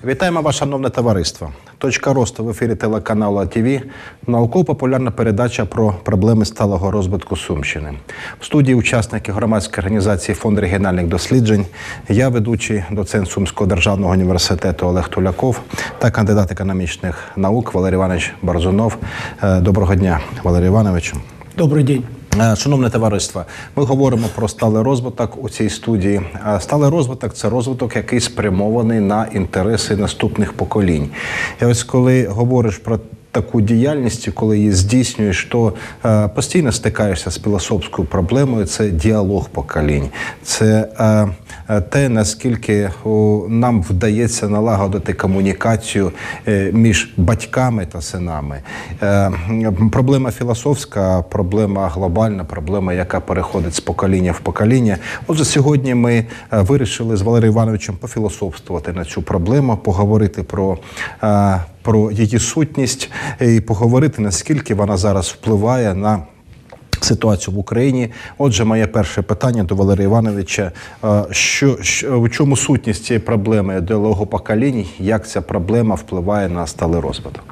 Вітаємо вас, шановне товариство. «Точка росту» в ефірі телеканалу АТВ. Науково-популярна передача про проблеми сталого розвитку Сумщини. В студії учасники громадської організації «Фонд регіональних досліджень». Я ведучий доцент Сумського державного університету Олег Туляков та кандидат економічних наук Валерій Іванович Борзунов. Доброго дня, Валерій Івановичу. Добрий день. Шановне товариство, ми говоримо про сталий розвиток у цій студії. Сталий розвиток – це розвиток, який спрямований на інтереси наступних поколінь. І ось коли говориш про таку діяльність, коли її здійснюєш, то постійно стикаєшся з філософською проблемою – це діалог поколінь. Це те, наскільки нам вдається налагодити комунікацію між батьками та синами. Проблема філософська, проблема глобальна, проблема, яка переходить з покоління в покоління. Отже, сьогодні ми вирішили з Валерієм Івановичем пофілософствувати на цю проблему, поговорити про її сутність і поговорити, наскільки вона зараз впливає на ситуацію в Україні. Отже, моє перше питання до Валерія Івановича. У чому сутність цієї проблеми діалогу поколінь? Як ця проблема впливає на сталий розвиток?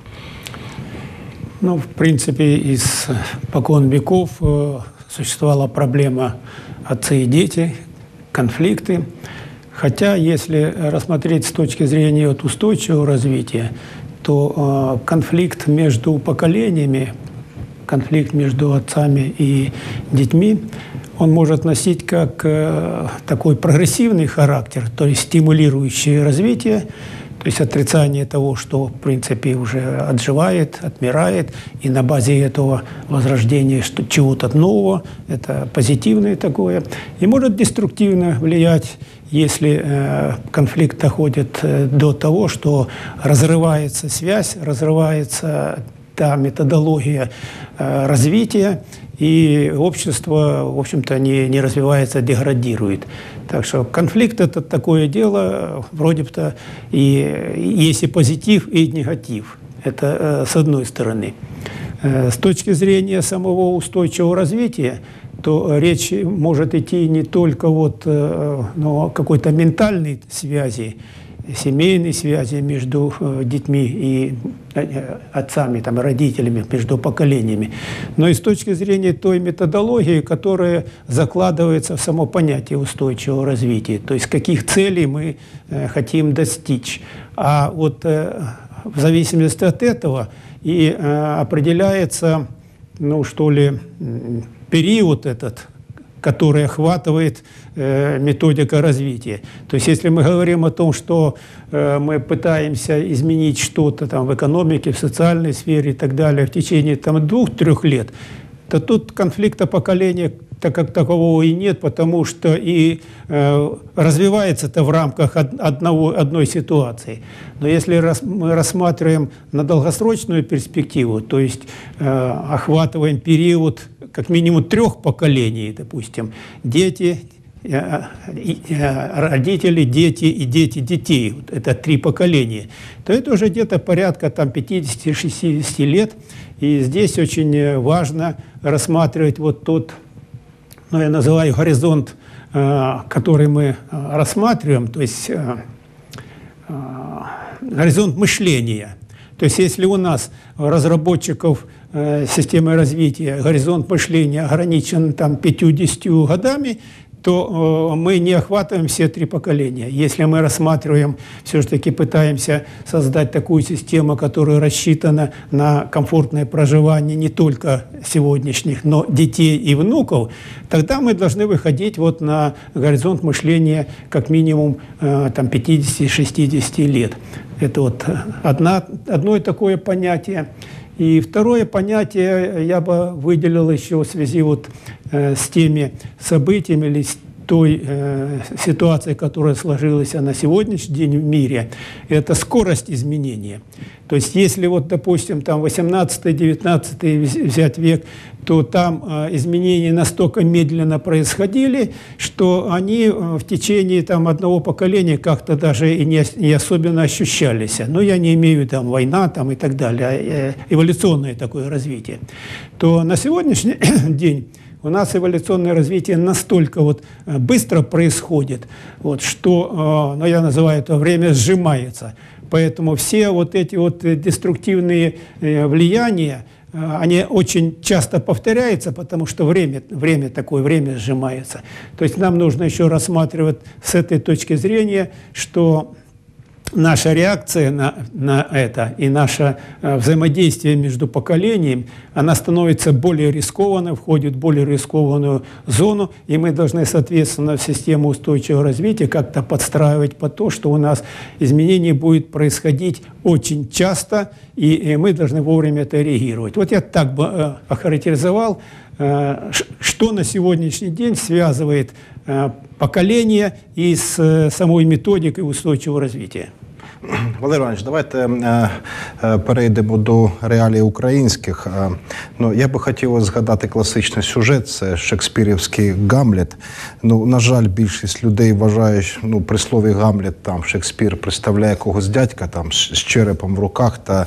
Ну, в принципе, испокон веков существовала проблема отцы и дети, конфликты. Хотя, если рассмотреть с точки зрения устойчивого развития, то конфликт между поколениями, конфликт между отцами и детьми, он может носить как такой прогрессивный характер, то есть стимулирующий развитие, то есть отрицание того, что, в принципе, уже отживает, отмирает, и на базе этого возрождения чего-то нового, это позитивное такое, и может деструктивно влиять, если конфликт доходит до того, что разрывается связь, разрывается та методология развития, и общество, в общем-то, не развивается, деградирует. Так что конфликт – это такое дело, вроде бы, и есть и позитив, и негатив. Это с одной стороны. С точки зрения самого устойчивого развития, то речь может идти не только о какой-то ментальной связи, семейной связи между детьми и отцами, родителями, между поколениями, но и с точки зрения той методологии, которая закладывается в само понятие устойчивого развития, то есть каких целей мы хотим достичь. А вот в зависимости от этого и определяется, период этот, который охватывает методика развития. То есть если мы говорим о том, что мы пытаемся изменить что-то в экономике, в социальной сфере и так далее в течение 2-3 лет, то тут конфликта поколения так как такового и нет, потому что и развивается это в рамках одной ситуации. Но если мы рассматриваем на долгосрочную перспективу, то есть охватываем период как минимум 3 поколений, допустим, дети, родители, дети и дети детей, это 3 поколения, то это уже где-то порядка 50-60 лет. И здесь очень важно рассматривать тот, я называю горизонт, который мы рассматриваем, то есть горизонт мышления. То есть если у нас разработчиков системы развития горизонт мышления ограничен 50 годами, то мы не охватываем все 3 поколения. Если мы рассматриваем, все-таки пытаемся создать такую систему, которая рассчитана на комфортное проживание не только сегодняшних, но детей и внуков, тогда мы должны выходить на горизонт мышления как минимум 50-60 лет. Это одно такое понятие. И второе понятие я бы выделил еще в связи с теми событиями или с той ситуацией, которая сложилась на сегодняшний день в мире, это скорость изменения. То есть если допустим, 18-19 взять век, то там изменения настолько медленно происходили, что они в течение одного поколения как-то даже и не особенно ощущались. Но я не имею война и так далее, эволюционное такое развитие. То на сегодняшний день у нас эволюционное развитие настолько быстро происходит, что, я называю это, время сжимается. Поэтому все вот эти вот деструктивные влияния, они очень часто повторяются, потому что время такое, время сжимается. То есть нам нужно еще рассматривать с этой точки зрения, что наша реакция на это и наше взаимодействие между поколениями, она становится более рискованной, входит в более рискованную зону, и мы должны, соответственно, в систему устойчивого развития как-то подстраивать под то, что у нас изменение будет происходить очень часто, и мы должны вовремя это реагировать. Вот я так бы охарактеризовал, что на сегодняшний день связывает поколение і з самою методикою устойчивого развития. Валерій Іванович, давайте перейдемо до реалій українських. Ну, я би хотів згадати класичний сюжет, це шекспірівський «Гамлет». Ну, на жаль, більшість людей вважає, ну, при слові «Гамлет» там Шекспір представляє когось дядька там з черепом в руках, та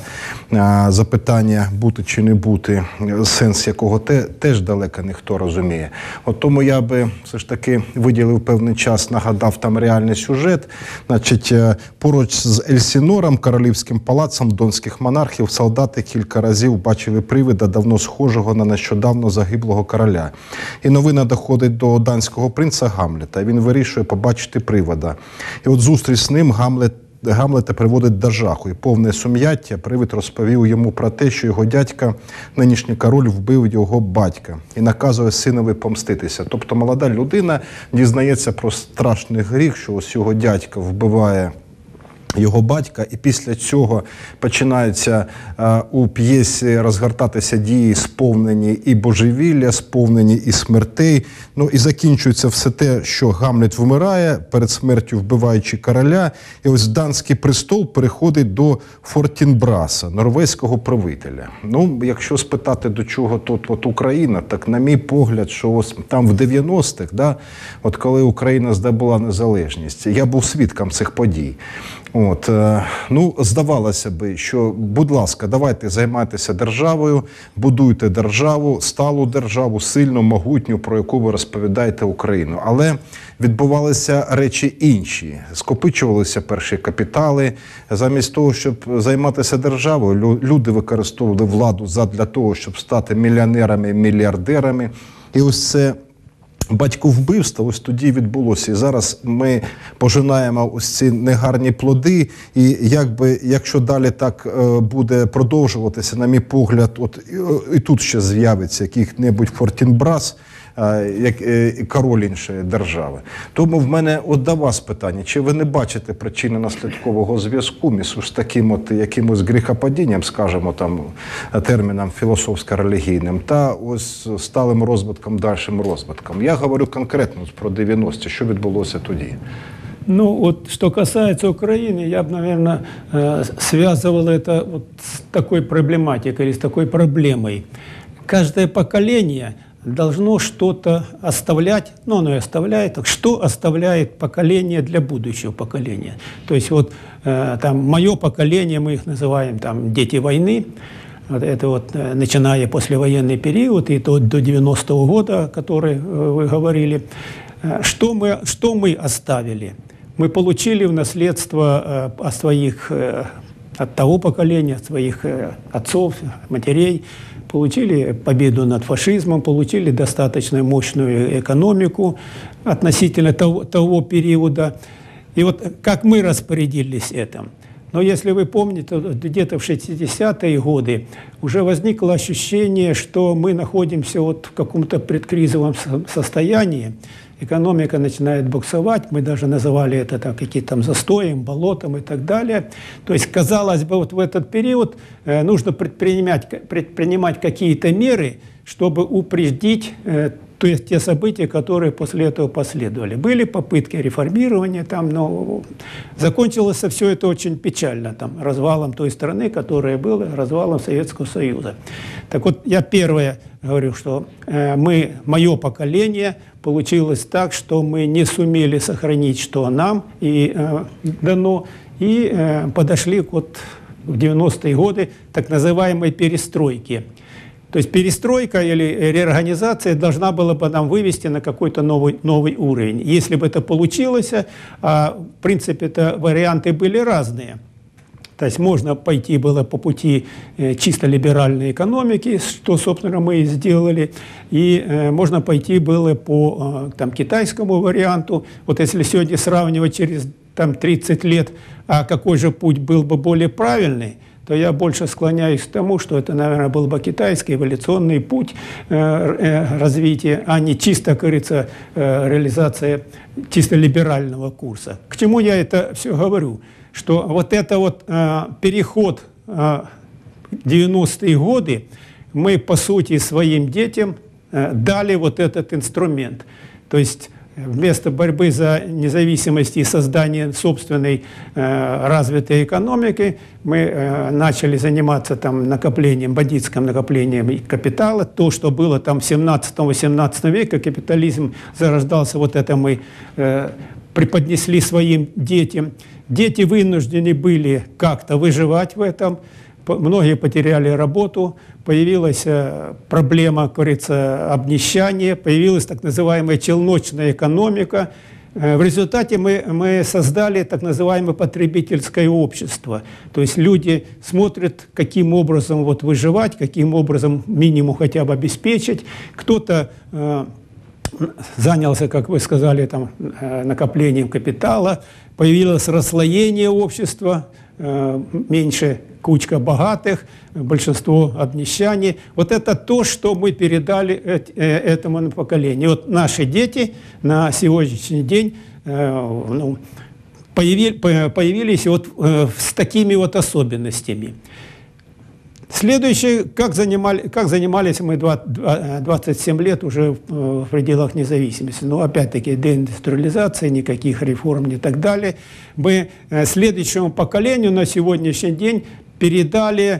запитання бути чи не бути, сенс якого теж далеко ніхто розуміє. От тому я би все ж таки виділив певний час, нагадав там реальний сюжет. Значить, поруч з Ельсінором, королівським палацом донських монархів, солдати кілька разів бачили привида, давно схожого на нещодавно загиблого короля. І новина доходить до данського принца Гамлета. Він вирішує побачити привида. І от зустріч з ним Гамлета приводить до жаху. І повне сум'яття привид розповів йому про те, що його дядька, нинішній король, вбив його батька. І наказує синові помститися. Тобто молода людина дізнається про страшний гріх, що ось його дядька вбиває його батька, і після цього починаються у п'єсі розгортатися дії, сповнені і божевілля, сповнені і смертей. Ну і закінчується все те, що Гамлет вмирає, перед смертю вбиваючи короля, і ось данський престол переходить до Фортінбраса, норвезького правителя. Ну, якщо спитати, до чого тут от Україна, так на мій погляд, що ось там в 90-х, да, от коли Україна здобула незалежність, я був свідком цих подій. От, ну, здавалося би, що, будь ласка, давайте займайтеся державою, будуйте державу, сталу державу, сильну, могутню, про яку ви розповідаєте Україну. Але відбувалися речі інші. Скопичувалися перші капітали. Замість того, щоб займатися державою, люди використовували владу задля того, щоб стати мільйонерами, мільярдерами. І ось це батьковбивство ось тоді відбулося. І зараз ми пожинаємо ось ці негарні плоди. І якщо далі так буде продовжуватися, на мій погляд, от і тут ще з'явиться який-небудь Фортінбрас, як король іншої держави. Тому в мене от до вас питання, чи ви не бачите причинно-наслідкового зв'язку між таким от якимось гріхопадінням, скажімо, там терміном філософсько-релігійним, та ось сталим розвитком, дальшим розвитком? Я говорю конкретно про 90-ті, що відбулося тоді. Ну, вот что касается Украины, я бы, наверное, связывал это вот с такой проблематикой или с такой проблемой. Каждое поколение должно что-то оставлять, ну, оно и оставляет, так что оставляет поколение для будущего поколения. То есть вот там мое поколение, мы их называем там дети войны, вот это вот начиная послевоенный период и до 90-го года, о который вы говорили. Что мы оставили? Мы получили в наследство от того поколения, от своих отцов, матерей, получили победу над фашизмом, получили достаточно мощную экономику относительно того периода. И вот как мы распорядились этим? Но если вы помните, где-то в 60-е годы уже возникло ощущение, что мы находимся вот в каком-то предкризовом состоянии. Экономика начинает буксовать, мы даже называли это там, какие-то там застоем, болотом и так далее. То есть, казалось бы, вот в этот период нужно предпринимать какие-то меры, чтобы упредить те события, которые после этого последовали. Были попытки реформирования, там, но закончилось все это очень печально, там, развалом той страны, которая была, развалом Советского Союза. Так вот, я первое говорю, что мое поколение получилось так, что мы не сумели сохранить, что нам и дано, и подошли вот в 90-е годы так называемой перестройки. То есть перестройка или реорганизация должна была бы нам вывести на какой-то новый уровень. Если бы это получилось, в принципе, варианты были разные. То есть можно пойти было по пути чисто либеральной экономики, что, собственно, мы и сделали, и можно пойти было по там, китайскому варианту. Вот если сегодня сравнивать через там, 30 лет, а какой же путь был бы более правильный, то я больше склоняюсь к тому, что это, наверное, был бы китайский эволюционный путь развития, а не чисто, как говорится, реализация чисто либерального курса. К чему я это все говорю? Что вот это вот переход в 90-е годы мы, по сути, своим детям дали вот этот инструмент. То есть вместо борьбы за независимость и создания собственной развитой экономики мы начали заниматься там накоплением, бандитским накоплением капитала. То, что было там в 17-18 веке, капитализм зарождался, вот это мы преподнесли своим детям. Дети вынуждены были как-то выживать в этом. Многие потеряли работу, появилась проблема, как говорится, обнищания, появилась так называемая челночная экономика. В результате мы создали так называемое потребительское общество. То есть люди смотрят, каким образом вот выживать, каким образом минимум хотя бы обеспечить. Кто-то занялся, как вы сказали, там, накоплением капитала, появилось расслоение общества, меньше кучка богатых, большинство обнищане. Вот это то, что мы передали этому поколению. Вот наши дети на сегодняшний день появились вот с такими вот особенностями. Следующее, как занимались мы 27 лет уже в пределах независимости. Ну, опять-таки, деиндустриализация, никаких реформ и так далее. Мы следующему поколению на сегодняшний день передали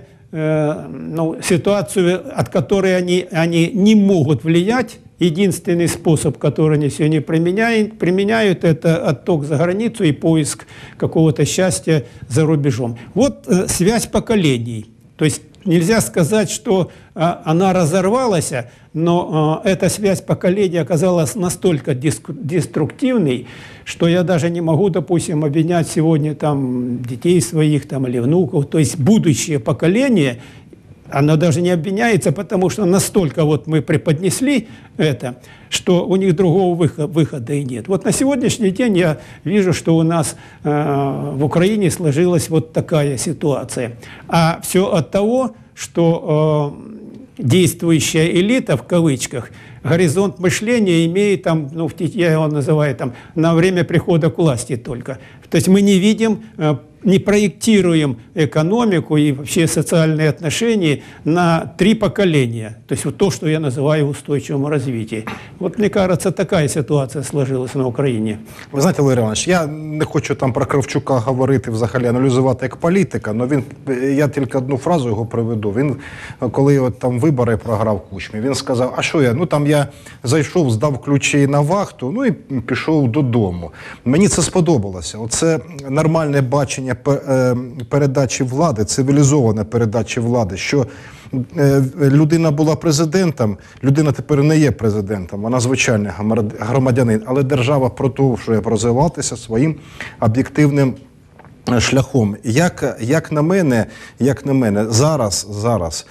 ситуацию, от которой они не могут влиять. Единственный способ, который они сегодня применяют, это отток за границу и поиск какого-то счастья за рубежом. Вот связь поколений. То есть нельзя сказать, что она разорвалась, но эта связь поколений оказалась настолько деструктивной, что я даже не могу, допустим, обвинять сегодня там, детей своих там, или внуков. То есть будущее поколение, оно даже не обвиняется, потому что настолько вот мы преподнесли это, что у них другого выхода и нет. Вот на сегодняшний день я вижу, что у нас в Украине сложилась вот такая ситуация. А все от того, что действующая элита, в кавычках, горизонт мышления имеет, там, ну, я его называю, там, на время прихода к власти только. То есть мы не видим, не проектируем экономику и вообще социальные отношения на 3 поколения. То есть вот то, что я называю устойчивым развитием. Вот, мне кажется, такая ситуація сложилась на Україні. Ви знаєте, Валерій Іванович, я не хочу там про Кравчука говорити, взагалі аналізувати як політика, але я тільки одну фразу його приведу. Він, коли от там вибори програв Кучмі, він сказав, а що я, ну там я зайшов, здав ключі на вахту, ну і пішов додому. Мені це сподобалося. Оце нормальне бачення передачі влади, цивілізована передача влади, що людина була президентом, людина тепер не є президентом, вона звичайний громадянин, але держава продовжує розвиватися своїм об'єктивним шляхом. Як на мене, зараз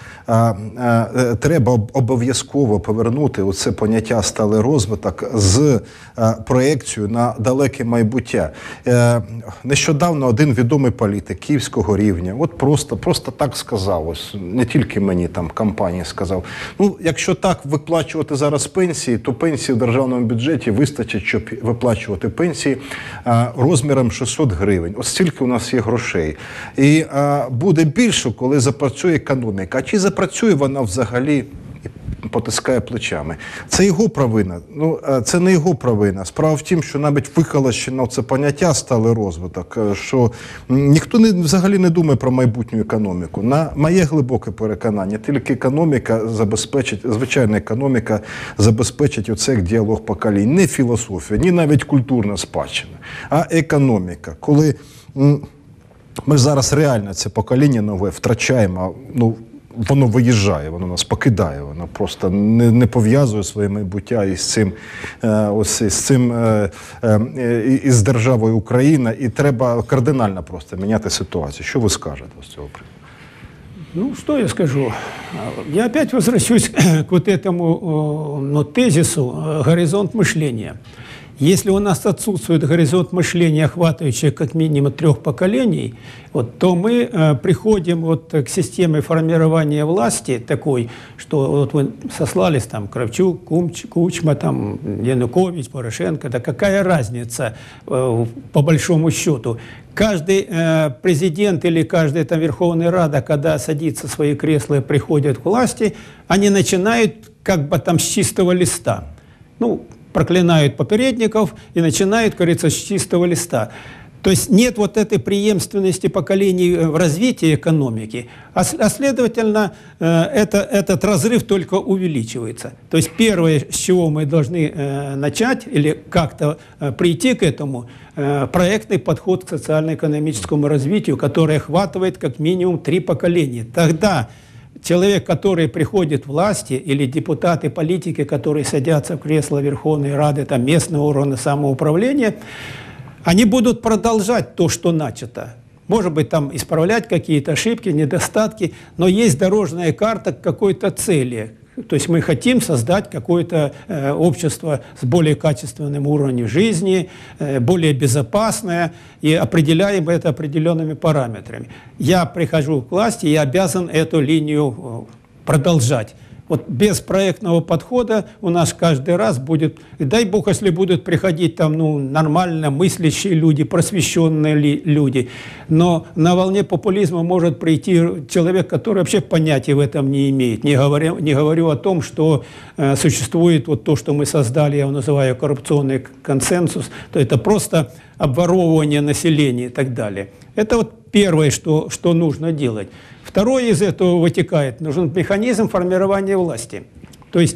треба обов'язково повернути оце поняття сталий розвиток з проекцією на далеке майбуття. Нещодавно один відомий політик київського рівня, от просто так сказав, ось не тільки мені, там компанія сказав, ну, якщо так виплачувати зараз пенсії, то пенсії в державному бюджеті вистачить, щоб виплачувати пенсії розміром 600 гривень. Ось стільки у нас є грошей. І буде більше, коли запрацює економіка. А чи запрацює вона взагалі, потискає плечами? Це його провина. Ну, це не його провина. Справа в тім, що навіть виколощено це поняття сталий розвиток, що ніхто взагалі не думає про майбутню економіку. На моє глибоке переконання, тільки економіка забезпечить, звичайна економіка забезпечить оцей діалог поколінь. Не філософія, ні навіть культурна спадщина, а економіка. Коли ми зараз реально це покоління нове втрачаємо, ну, воно виїжджає, воно нас покидає, воно просто не пов'язує своє майбуття із державою Україна, і треба кардинально просто міняти ситуацію. Що ви скажете з цього приводу? Ну, что я скажу? Я опять возвращусь к вот этому тезису «горизонт мышления». Если у нас отсутствует горизонт мышления, охватывающий как минимум 3 поколений, то мы приходим к системе формирования власти такой, что вы сослались там Кравчук, Кучма, там, Янукович, Порошенко, да какая разница по большому счету? Каждый президент или каждая там Верховная Рада, когда садится в свои кресла и приходит к власти, они начинают как бы там с чистого листа. Проклинают попередников и начинают, говорится, с чистого листа. То есть нет вот этой преемственности поколений в развитии экономики, а следовательно, этот разрыв только увеличивается. То есть первое, с чего мы должны начать или как-то прийти к этому, проектный подход к социально-экономическому развитию, который охватывает как минимум 3 поколения. Тогда человек, который приходит к власти, или депутаты, политики, которые садятся в кресло Верховной Рады, там, местного уровня самоуправления, они будут продолжать то, что начато. Может быть, там исправлять какие-то ошибки, недостатки, но есть дорожная карта к какой-то цели. То есть мы хотим создать какое-то общество с более качественным уровнем жизни, более безопасное, и определяем это определенными параметрами. Я прихожу к власти, я обязан эту линию продолжать. Вот без проектного подхода у нас каждый раз будет, и дай бог, если будут приходить там, нормально мыслящие люди, просвещенные люди, но на волне популизма может прийти человек, который вообще понятия в этом не имеет. Не говорю о том, что существует вот то, что мы создали, я его называю коррупционный консенсус, то это просто обворовывание населения и так далее. Это вот первое, что нужно делать. Второе из этого вытекает, нужен механизм формирования власти. То есть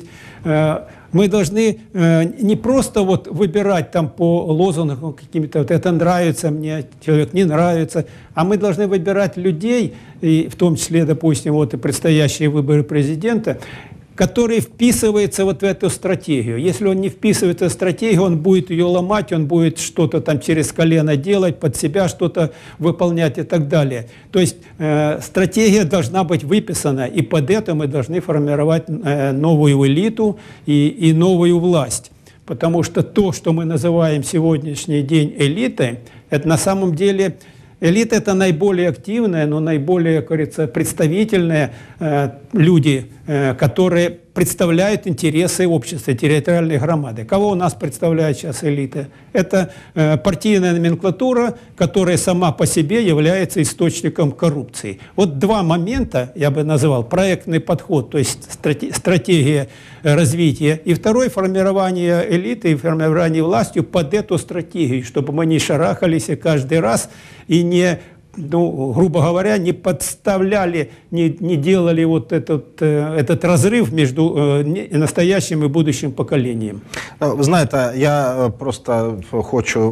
мы должны не просто выбирать там по лозунгам какими-то, это нравится мне, человек не нравится, а мы должны выбирать людей, и в том числе, допустим, и предстоящие выборы президента, который вписывается в эту стратегию. Если он не вписывается в стратегию, он будет ее ломать, он будет что-то там через колено делать, под себя что-то выполнять и так далее. То есть стратегия должна быть выписана, и под это мы должны формировать новую элиту и новую власть. Потому что то, что мы называем сегодняшний день элитой, это на самом деле... Элита – это наиболее активные, но наиболее, как говорится, представительные люди, которые представляют интересы общества, территориальной громады. Кого у нас представляет сейчас элита? Это партийная номенклатура, которая сама по себе является источником коррупции. Вот 2 момента я бы назвал: проектный подход, то есть стратегия развития, и второй – формирование элиты и формирование властью под эту стратегию, чтобы мы не шарахались каждый раз и не, грубо говоря, не подставляли, не делали вот этот разрыв между настоящим и будущим поколением. Ви знаєте, я просто хочу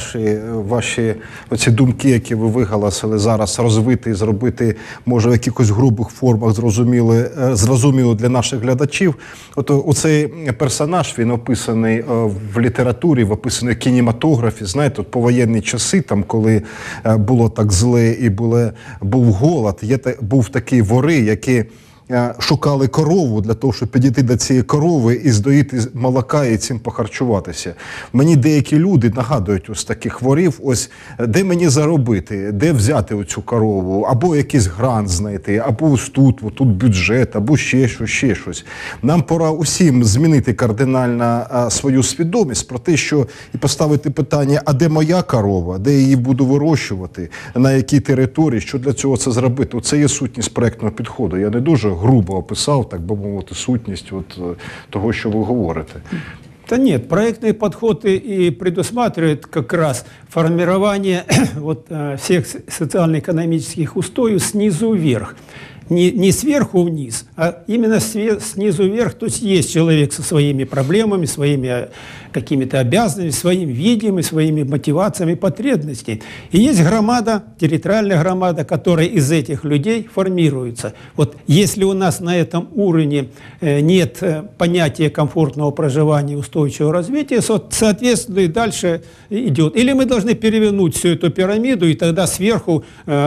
ваші оці думки, які ви виголосили зараз, розвити і зробити, може, в якихось грубих формах зрозуміло для наших глядачів. От оцей персонаж, він описаний в літературі, описаний в кінематографі, знаєте, от повоєнні часи, там, коли було так зле і був голод, був такі вори, які шукали корову для того, щоб підійти до цієї корови і здоїти молока і цим похарчуватися. Мені деякі люди нагадують ось таких ворів, ось де мені заробити, де взяти оцю корову, або якийсь грант знайти, або ось тут бюджет, або ще щось. Нам пора усім змінити кардинально свою свідомість про те, що і поставити питання, а де моя корова, де я її буду вирощувати, на якій території, що для цього це зробити. Оце є сутність проектного підходу. Я не дуже грубо описав, так би мовити, сутність того, що ви говорите. Да нет, проектный подход и предусматривает как раз формирование всех социально-экономических устоев снизу вверх. не сверху вниз, а именно снизу вверх. То есть человек со своими проблемами, своими какими-то обязанностями, своим видением, своими мотивациями, потребностями. И есть громада, территориальная громада, которая из этих людей формируется. Вот если у нас на этом уровне нет понятия комфортного проживания, устойчивого развития, соответственно, и дальше идет. Или мы должны перевернуть всю эту пирамиду и тогда сверху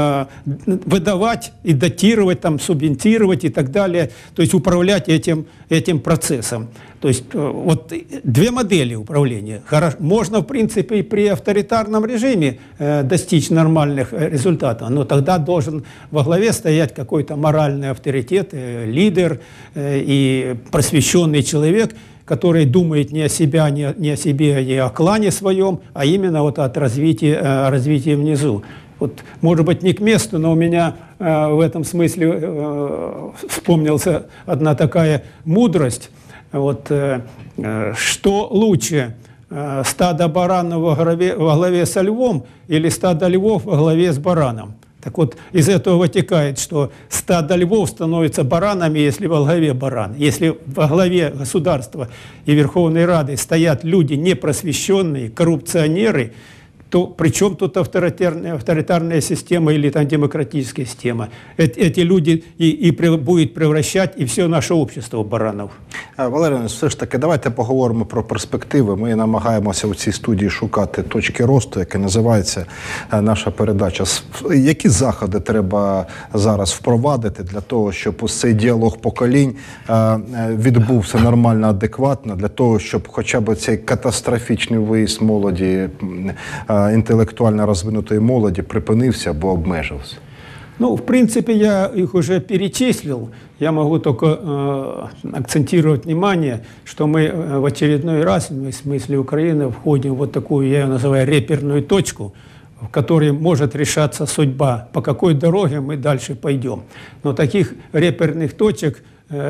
выдавать и датировать, там, субвентировать и так далее, то есть управлять этим процессом. То есть вот две модели управления. Можно, в принципе, и при авторитарном режиме достичь нормальных результатов, но тогда должен во главе стоять какой-то моральный авторитет, лидер и просвещенный человек, который думает не о себе, не о клане своем, а именно вот от развития внизу. Вот, может быть, не к месту, но у меня в этом смысле вспомнился одна такая мудрость. Вот, что лучше, стадо баранов во главе со львом или стадо львов во главе с бараном? Так вот, из этого вытекает, что стадо львов становится баранами, если во главе баран. Если во главе государства и Верховной Рады стоят люди непросвещенные, коррупционеры, то при чем тут авторитарная система или там демократическая система? Эти люди будуть превращать і все наше общество в баранів. Валерій, все ж таки, давайте поговоримо про перспективи. Ми намагаємося у цій студії шукати точки росту, яке називається наша передача. Які заходи треба зараз впровадити для того, щоб ось цей діалог поколінь відбувся нормально, адекватно, для того, щоб хоча б цей катастрофічний виїзд молоді, интеллектуально розвинутої молоді припинився або обмежився? Ну, в принципе, я их уже перечислил. Я могу только акцентировать внимание, что мы в очередной раз, в смысле Украины, входим в вот такую, я ее называю, реперную точку, в которой может решаться судьба, по какой дороге мы дальше пойдем. Но таких реперных точек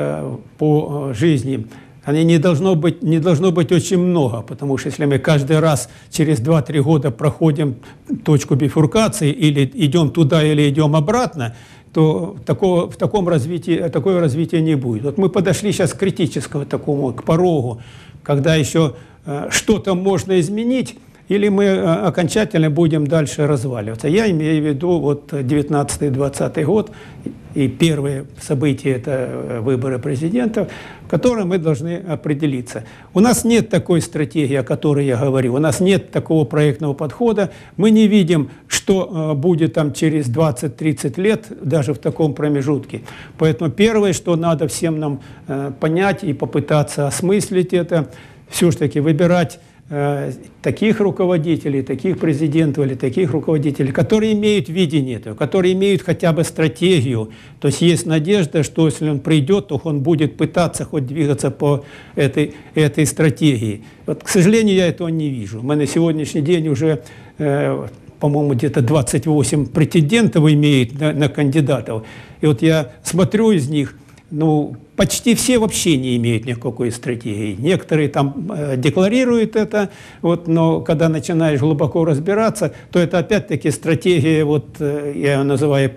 по жизни не должно быть очень много, потому что если мы каждый раз через 2-3 года проходим точку бифуркации, или идем туда, или идем обратно, то такое развитие не будет. Вот мы подошли сейчас к критическому такому, к порогу, когда еще что-то можно изменить, или мы окончательно будем дальше разваливаться. Я имею в виду вот 19-20 год, и первые события – это выборы президента, в котором мы должны определиться. У нас нет такой стратегии, о которой я говорю, у нас нет такого проектного подхода, мы не видим, что будет там через 20-30 лет, даже в таком промежутке. Поэтому первое, что надо всем нам понять и попытаться осмыслить это, все-таки выбирать таких руководителей, таких президентов или таких руководителей, которые имеют видение этого, которые имеют хотя бы стратегию. То есть есть надежда, что если он придет, то он будет пытаться хоть двигаться по этой стратегии. Вот, к сожалению, я этого не вижу. Мы на сегодняшний день уже, по-моему, где-то 28 претендентов имеют на кандидатов. И вот я смотрю из них, ну, почти все вообще не имеют никакой стратегии. Некоторые там декларируют это, вот, но когда начинаешь глубоко разбираться, то это опять-таки стратегия, вот, я ее называю,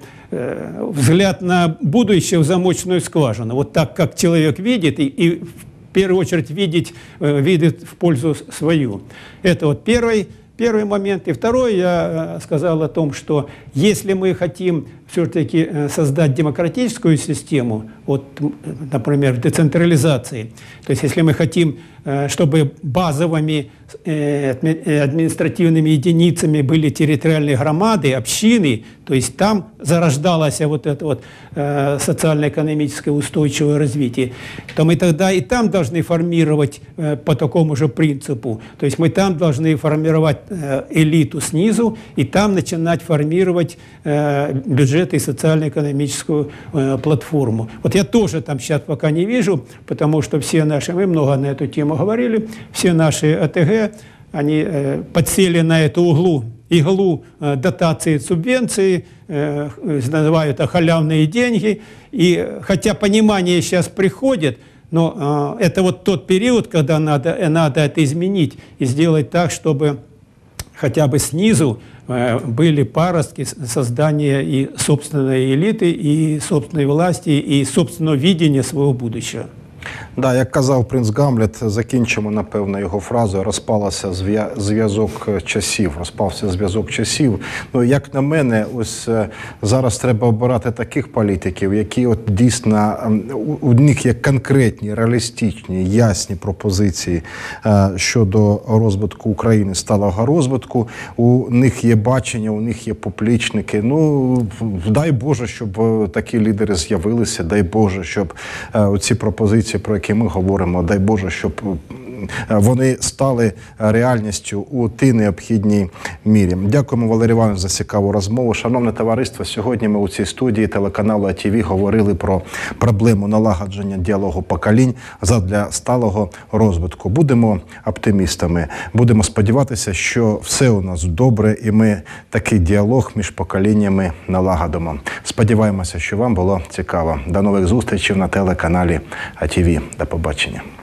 взгляд на будущее в замочную скважину. Вот так, как человек видит, и в первую очередь видит в пользу свою. Это вот первый момент. И второй, я сказал о том, что если мы хотим все-таки создать демократическую систему, вот, например, в децентрализации, то есть если мы хотим, чтобы базовыми административными единицами были территориальные громады, общины, то есть там зарождалось вот это вот социально-экономическое устойчивое развитие, то мы тогда и там должны формировать по такому же принципу. То есть мы там должны формировать элиту снизу и там начинать формировать бюджет и социально-экономическую платформу. Вот я тоже там сейчас пока не вижу, потому что все наши, мы много на эту тему говорили, все наши АТГ, они подсели на эту иглу дотации и субвенции, называют это халявные деньги. И хотя понимание сейчас приходит, но это вот тот период, когда надо это изменить и сделать так, чтобы хотя бы снизу были паростки создания и собственной элиты, и собственной власти, и собственного видения своего будущего. Да, як казав принц Гамлет, закінчимо, напевно, його фразою: розпався зв'язок часів. Ну, як на мене, ось зараз треба обирати таких політиків, які от дійсно, у них є конкретні, реалістичні, ясні пропозиції щодо розвитку України, сталого розвитку. У них є бачення, у них є поплічники. Ну, дай Боже, щоб такі лідери з'явилися, дай Боже, щоб ці пропозиції, про які ми говоримо, дай Боже, щоб вони стали реальністю у тій необхідній мірі. Дякуємо, Валерій Іванович, за цікаву розмову. Шановне товариство, сьогодні ми у цій студії телеканалу АТВ говорили про проблему налагодження діалогу поколінь задля сталого розвитку. Будемо оптимістами, будемо сподіватися, що все у нас добре і ми такий діалог між поколіннями налагодимо. Сподіваємося, що вам було цікаво. До нових зустрічей на телеканалі АТВ. До побачення.